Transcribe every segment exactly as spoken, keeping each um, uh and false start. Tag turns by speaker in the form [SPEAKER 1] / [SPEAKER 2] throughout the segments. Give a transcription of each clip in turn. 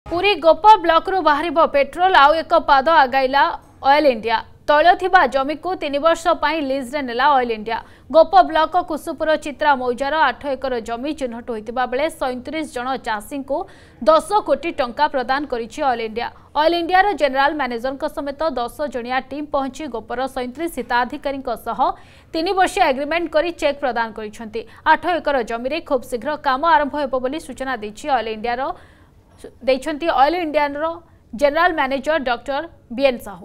[SPEAKER 1] पुरी गोप block रु बाहर petrol आउ एक पाद आगाइला ऑयल इंडिया तैल थिबा जमी को तीन वर्ष पर लीज रे नेला oil India. Gop block Kusupur Chitra मौजार आठ एकर जमी चिन्हट होता बेले सैंतीस जन चाषी को दस कोटी टंका प्रदान करिछि oil India. Oil India general manager समेत दस जणिया टीम पहुंची गोपर सैंतीस हिताधिकारी तीन वर्ष एग्रीमेंट करी चेक प्रदान करिसेंति। आठ एकर जमी रे खूब शीघ्र काम आरंभ हेबो बोली सूचना दैछि ऑयल इंडिया देइछंती oil India general manager doctor BN Sahu.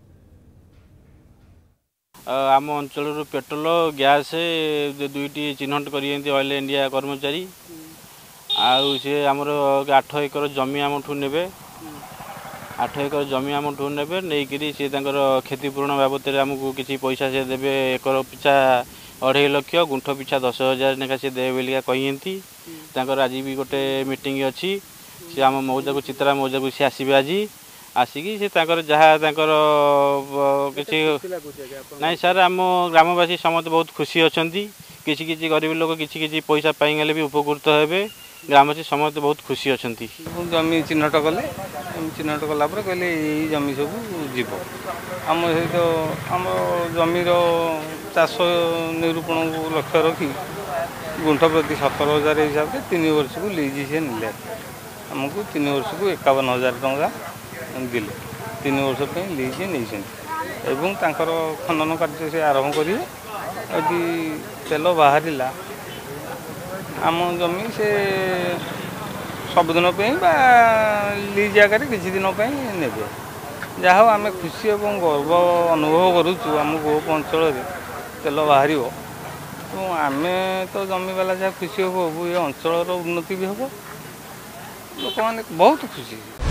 [SPEAKER 2] आम अंचल पेट्रोल गैस दुईटी चिन्हट कर ऑयल इंडिया कर्मचारी आउ सी आमर आठ एकर जमी आमठू ने आठ एकर जमी आमठू ने नहीं सी क्षतिपूरण बाबद आमको किसी पैसा से देवे एकर पिछा अढ़ाई लक्ष गुंठ पिछा दस हजार लेखा सी देवे बोलिका कहती आज भी गोटे मीटिंग अच्छी सी आम मौजा को चित्रा मौजा को सी आसबे आज आसिकी से जहाँ किसी ना सर आम ग्रामवासी समस्त बहुत खुशी अच्छा किसी किसी गरीब लोग किसी किसी पैसा पाइले भी उपकृत हे ग्रामवासी समस्त बहुत खुशी अच्छा।
[SPEAKER 3] जमी चिन्हट कले चिन्हट कला कहले यही जमी सब जीव आम सहित आम जमीर चाष निरूपण को लक्ष्य रखी गुंठ प्रति सतर हजार हिसाब से तीन वर्ष को लीज से ने आमको तीन वर्ष को एकावन हजार टंका दिले तीन वर्ष पर लीज नहीं खनन कार्य से आरंभ करेंगे यदि तेल बाहर आम जमी से सबुदिन लीज आकार किसी दिन ने जहाँ आम खुशी और गर्व अनुभव करुचु आम गोप अंचल तेल बाहर तो आम तो जमी वाला जहाँ खुशी हम ये अंचल उन्नति भी हम लोक मैंने बहुत खुशी।